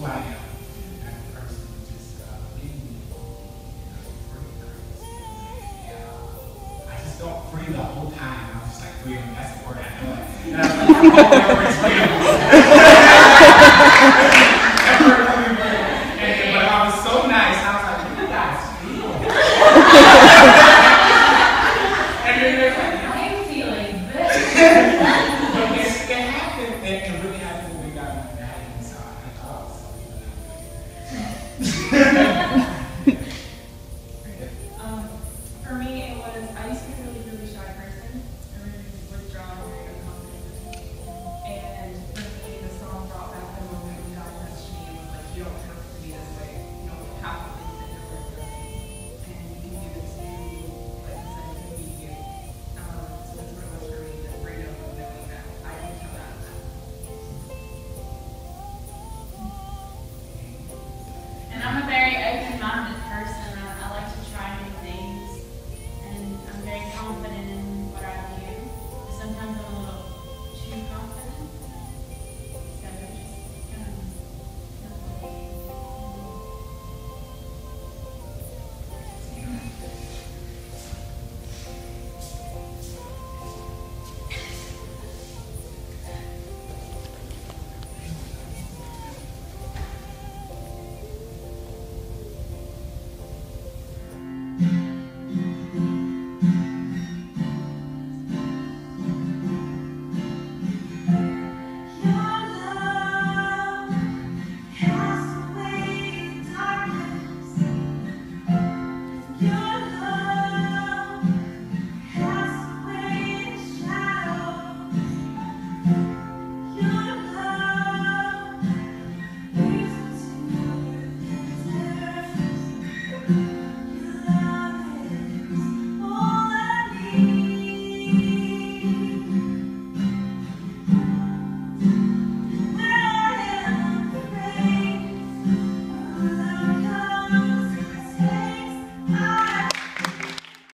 I am. And that person just made me free. Yeah. I just felt free the whole time. I was just like, freedom, that's the word I know. And I was like, oh, freedom.